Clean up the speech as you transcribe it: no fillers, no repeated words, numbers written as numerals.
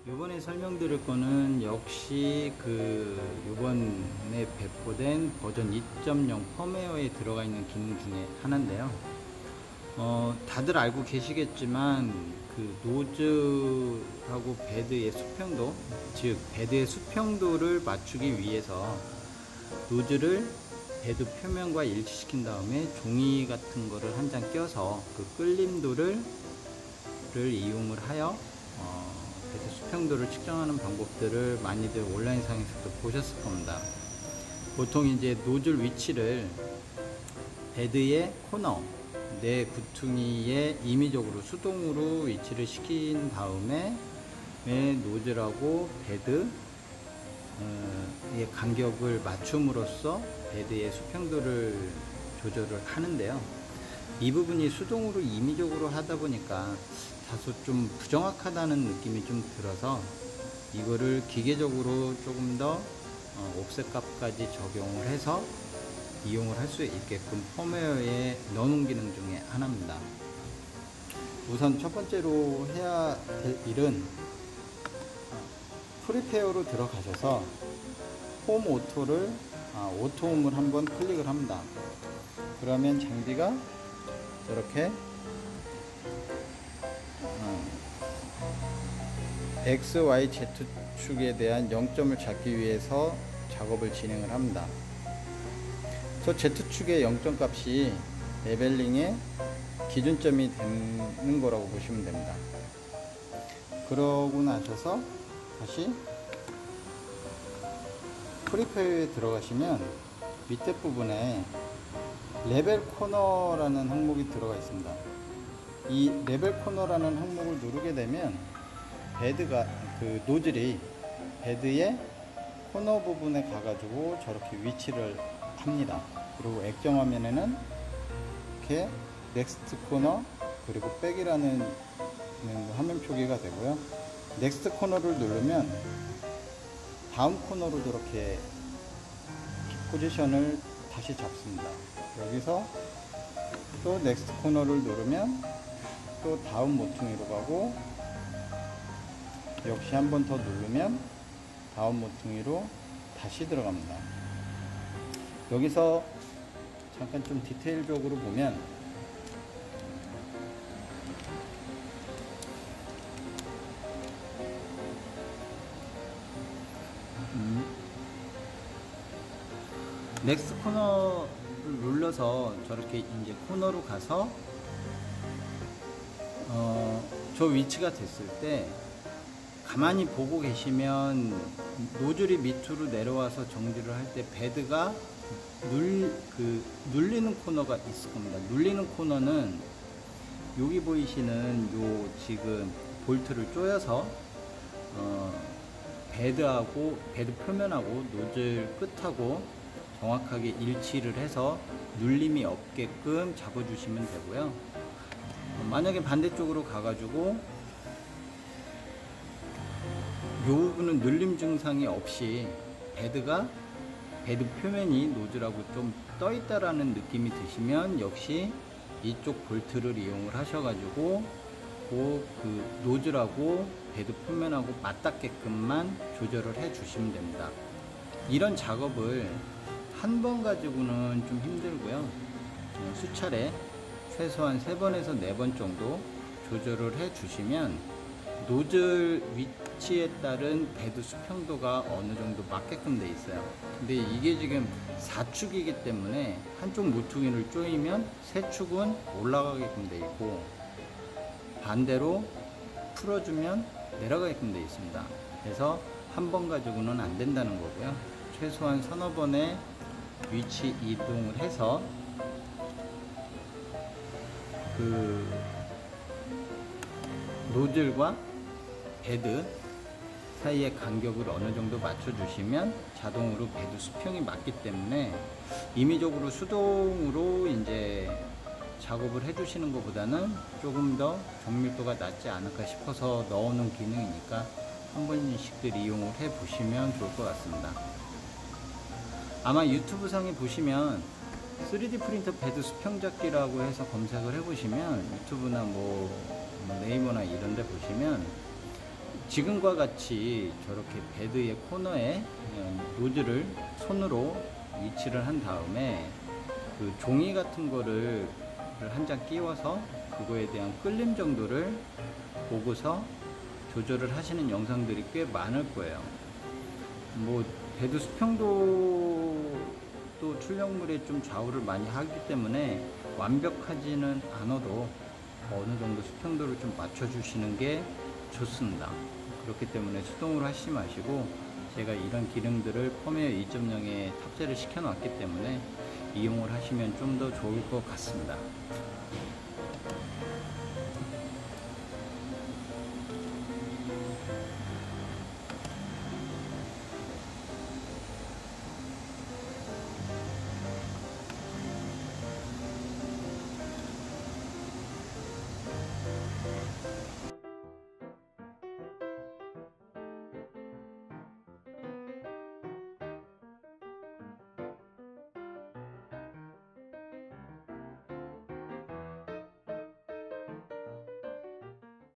이번에 설명드릴 거는 역시 이번에 배포된 버전 2.0 펌웨어에 들어가 있는 기능 중에 하나인데요. 다들 알고 계시겠지만 노즐하고 베드의 수평도, 즉 베드의 수평도를 맞추기 위해서 노즐을 베드 표면과 일치시킨 다음에 종이 같은 거를 한 장 껴서 그 끌림도를 이용을 하여 베드 수평도를 측정하는 방법들을 많이들 온라인상에서도 보셨을 겁니다. 보통 이제 노즐 위치를 베드의 코너, 내 구퉁이에 임의적으로 수동으로 위치를 시킨 다음에 노즐하고 베드의 간격을 맞춤으로써 베드의 수평도를 조절을 하는데요. 이 부분이 수동으로 임의적으로 하다 보니까 다소 좀 부정확하다는 느낌이 좀 들어서 이거를 기계적으로 조금 더 옵셋 값까지 적용을 해서 이용을 할 수 있게끔 펌웨어에 넣어놓은 기능 중에 하나입니다. 우선 첫 번째로 해야 될 일은 프리페어로 들어가셔서 홈 오토를 오토홈을 한번 클릭을 합니다. 그러면 장비가 이렇게 X, Y, Z축에 대한 0점을 찾기 위해서 작업을 진행을 합니다. 저 Z축의 0점 값이 레벨링의 기준점이 되는 거라고 보시면 됩니다. 그러고 나셔서 다시 프리페어에 들어가시면 밑에 부분에 레벨 코너라는 항목이 들어가 있습니다. 이 레벨 코너라는 항목을 누르게 되면 노즐이 베드의 코너 부분에 가가지고 저렇게 위치를 합니다. 그리고 액정 화면에는 이렇게 넥스트 코너 그리고 백이라는 화면 표기가 되고요. 넥스트 코너를 누르면 다음 코너로 저렇게 포지션을 다시 잡습니다. 여기서 또 넥스트 코너를 누르면 또 다음 모퉁이로 가고, 역시 한 번 더 누르면 다음 모퉁이로 다시 들어갑니다. 여기서 잠깐 좀 디테일적으로 보면 넥스트 코너를 눌러서 저렇게 이제 코너로 가서 저 위치가 됐을 때 가만히 보고 계시면 노즐이 밑으로 내려와서 정지를 할 때 베드가 눌리는 코너가 있을 겁니다. 눌리는 코너는 여기 보이시는 요 지금 볼트를 조여서 베드 표면하고 노즐 끝하고 정확하게 일치를 해서 눌림이 없게끔 잡아주시면 되고요. 만약에 반대쪽으로 가가지고 이 부분은 눌림 증상이 없이 베드 표면이 노즐하고 좀 떠 있다라는 느낌이 드시면 역시 이쪽 볼트를 이용을 하셔가지고 그 노즐하고 베드 표면하고 맞닿게끔만 조절을 해 주시면 됩니다. 이런 작업을 한 번 가지고는 좀 힘들고요. 수차례 최소한 3번에서 4번 정도 조절을 해 주시면 노즐 위치에 따른 베드 수평도가 어느 정도 맞게끔 돼 있어요. 근데 이게 지금 4축이기 때문에 한쪽 모퉁이를 조이면 3축은 올라가게끔 돼 있고, 반대로 풀어주면 내려가게끔 돼 있습니다. 그래서 한 번 가지고는 안 된다는 거고요. 최소한 서너 번의 위치 이동을 해서 노즐과 베드 사이의 간격을 어느 정도 맞춰주시면 자동으로 베드 수평이 맞기 때문에 임의적으로 수동으로 이제 작업을 해주시는 것보다는 조금 더 정밀도가 낮지 않을까 싶어서 넣어놓은 기능이니까 한 번씩들 이용을 해 보시면 좋을 것 같습니다. 아마 유튜브 상에 보시면 3D 프린터 베드 수평잡기라고 해서 검색을 해 보시면 유튜브나 뭐 네이버나 이런 데 보시면 지금과 같이 저렇게 베드의 코너에 노즐을 손으로 위치를 한 다음에 그 종이 같은 거를 한 장 끼워서 그거에 대한 끌림 정도를 보고서 조절을 하시는 영상들이 꽤 많을 거예요. 뭐 베드 수평도 또 출력물에 좀 좌우를 많이 하기 때문에 완벽하지는 않아도 어느 정도 수평도를 좀 맞춰 주시는 게 좋습니다. 그렇기 때문에 수동으로 하시지 마시고 제가 이런 기능들을 펌웨어 2.0에 탑재를 시켜 놨기 때문에 이용을 하시면 좀 더 좋을 것 같습니다.